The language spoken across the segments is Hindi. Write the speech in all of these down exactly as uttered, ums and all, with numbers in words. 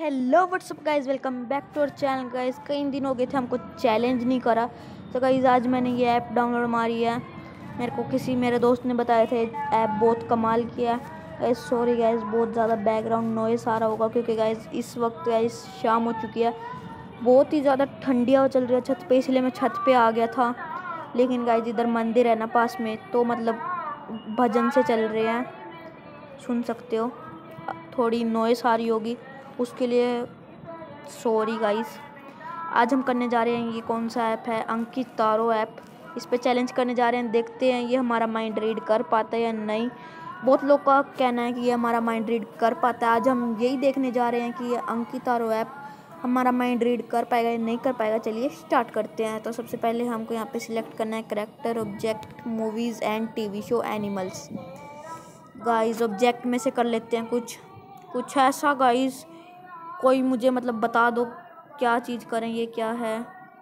Hello what's up guys, welcome back to our channel guys. कई दिन हो गए थे हमको चैलेंज नहीं करा, तो गाइज आज मैंने ये ऐप डाउनलोड मारी है। मेरे को किसी मेरे दोस्त ने बताए थे ऐप बहुत कमाल किया है। गाइज सॉरी गाइज, बहुत ज़्यादा बैकग्राउंड नॉइस आ रहा होगा क्योंकि गाइज इस वक्त गाइज शाम हो चुकी है। बहुत ही ज़्यादा ठंडी हवा चल रही है छत पे, इसलिए मैं छत पे आ गया था। लेकिन गाइज इधर मंदिर है ना पास में, तो मतलब भजन से चल रहे हैं, सुन सकते हो। थोड़ी नॉइस आ रही होगी, उसके लिए सॉरी गाइस। आज हम करने जा रहे हैं, ये कौन सा ऐप है, अंकित तारो ऐप। इस पे चैलेंज करने जा रहे हैं, देखते हैं ये हमारा माइंड रीड कर पाता है या नहीं। बहुत लोग का कहना है कि ये हमारा माइंड रीड कर पाता है। आज हम यही देखने जा रहे हैं कि ये Akinator app mind read रीड कर पाएगा या नहीं कर पाएगा। चलिए स्टार्ट करते हैं। तो सबसे पहले हमको यहाँ पे सिलेक्ट करना है character, object, movies and TV show, animals. Guys object में से कर लेते हैं कुछ कुछ ऐसा गाइस, कोई मुझे मतलब बता दो क्या चीज़ करें, ये क्या है।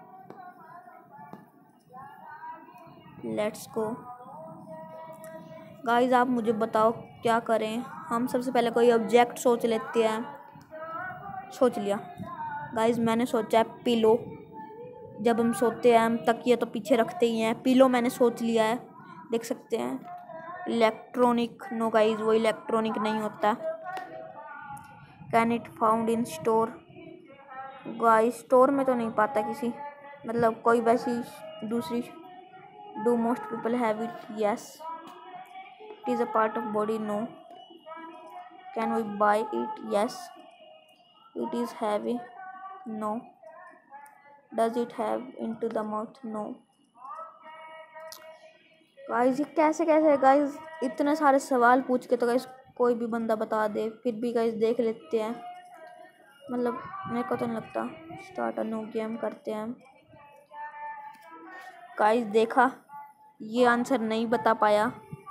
लेट्स गो गाइस, आप मुझे बताओ क्या करें। हम सबसे पहले कोई ऑब्जेक्ट सोच लेते हैं। सोच लिया गाइस, मैंने सोचा है पिलो। जब हम सोते हैं हम तकिया तो पीछे रखते ही हैं। पिलो मैंने सोच लिया है, देख सकते हैं। इलेक्ट्रॉनिक, नो गाइस वो इलेक्ट्रॉनिक नहीं होता। Can it found in store, guys store में तो नहीं पाता किसी, मतलब कोई वैसी दूसरी। Do most people have it, yes. It is a part of body, no. Can we buy it, yes. It is heavy, no. Does it have into the mouth, no. Guys ये कैसे कैसे गाइस, इतने सारे सवाल पूछ के तो गाइस कोई भी बंदा बता दे। फिर भी गाइस देख लेते हैं, मतलब मेरे को तो नहीं लगता। स्टार्ट अ न्यू गेम करते हैं गाइस। देखा, ये आंसर नहीं बता पाया।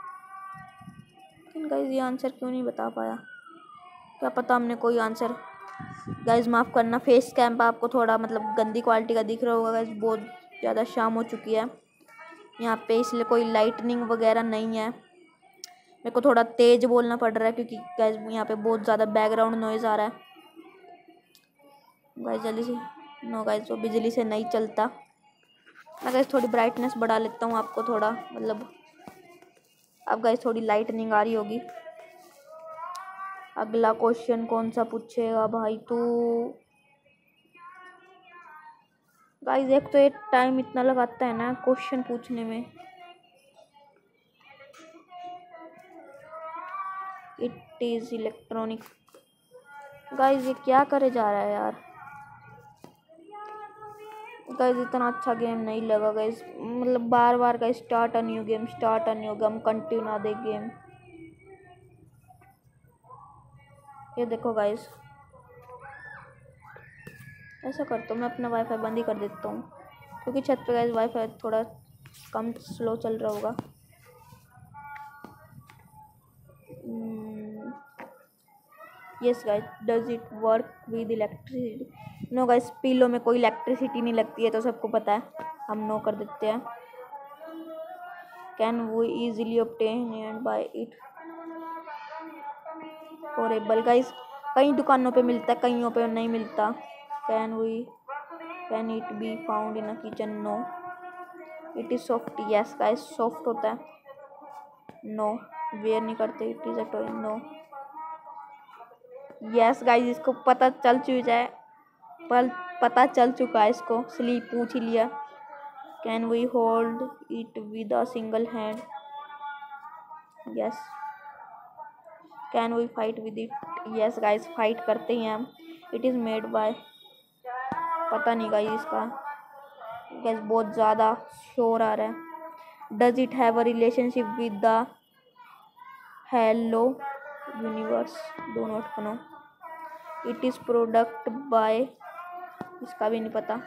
लेकिन गाइस ये आंसर क्यों नहीं बता पाया, क्या पता हमने कोई आंसर। गाइस माफ़ करना, फेस कैम आपको थोड़ा मतलब गंदी क्वालिटी का दिख रहा होगा गाइस। बहुत ज़्यादा शाम हो चुकी है यहाँ पे, इसलिए कोई लाइटनिंग वगैरह नहीं है। मेरे को थोड़ा तेज़ बोलना पड़ रहा है क्योंकि गाइस यहाँ पे बहुत ज़्यादा बैकग्राउंड नॉइज़ आ रहा है। गाइस जल्दी से, नो गाइस वो बिजली से नहीं चलता। मैं गाइस थोड़ी ब्राइटनेस बढ़ा लेता हूँ, आपको थोड़ा मतलब अब गाइस थोड़ी लाइटनिंग आ रही होगी। अगला क्वेश्चन कौन सा पूछेगा भाई तू। गाइस एक तो ये टाइम इतना लगाता है ना क्वेश्चन पूछने में। It is electronic. गाइस ये क्या करे जा रहा है यार। गाइस इतना अच्छा गेम नहीं लगा गाइस, मतलब बार बार guys start a new game, start a new game, continue ना दे गेम। ये देखो गाइस, ऐसा करता हूँ मैं, अपना वाईफाई बंद ही कर देता हूँ क्योंकि छत पे गाइस वाईफाई थोड़ा कम स्लो चल रहा होगा। Yes guys, does it work with electricity, no guys pillow में कोई इलेक्ट्रिसिटी नहीं लगती है, तो सबको पता है, हम नो कर देते हैं। Can we easily obtain and buy it, affordable. Guys कई दुकानों पे मिलता है, कईयों पे नहीं मिलता। Can we can it be found in a kitchen, no. It is soft, yes guys soft होता है, नो। वेयर नहीं करते, it is a toy, no. Yes guys इसको पता चल चुका है, पर पता चल चुका है इसको, इसलिए पूछ ही लिया। Can we hold it with a single hand, yes. Can we fight with it, yes guys fight करते हैं हम। इट इज़ मेड बाय, पता नहीं गाइस इसका। गाइस बहुत ज़्यादा शोर आ रहा है। Does it have a relationship with the Halo universe, do not know. It is product by, इसका भी नहीं पता।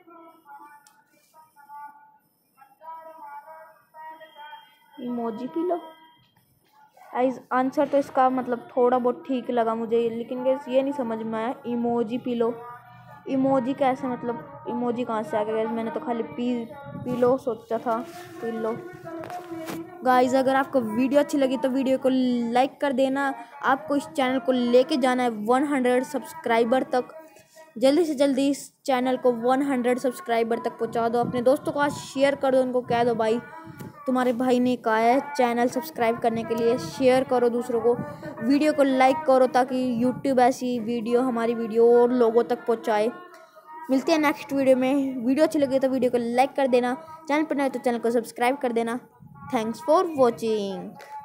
इमोजी पिलो, गाइस आंसर तो इसका मतलब थोड़ा बहुत ठीक लगा मुझे, लेकिन गाइस ये नहीं समझ में आया। इमोजी पिलो, इमोजी कैसे, मतलब इमोजी कहाँ से आ गया गाइस। मैंने तो खाली पी पिलो सोचा था, पिलो। गाइस अगर आपको वीडियो अच्छी लगी तो वीडियो को लाइक कर देना। आपको इस चैनल को लेके जाना है वन हंड्रेड सब्सक्राइबर तक। जल्दी से जल्दी इस चैनल को वन हंड्रेड सब्सक्राइबर तक पहुंचा दो। अपने दोस्तों को आज शेयर कर दो, उनको कह दो भाई तुम्हारे भाई ने कहा है चैनल सब्सक्राइब करने के लिए। शेयर करो दूसरों को, वीडियो को लाइक करो ताकि यूट्यूब ऐसी वीडियो हमारी वीडियो और लोगों तक पहुंचाए। मिलते हैं नेक्स्ट वीडियो में। वीडियो अच्छी लगी तो वीडियो को लाइक कर देना, चैनल पर नए तो चैनल को सब्सक्राइब कर देना। Thanks for watching.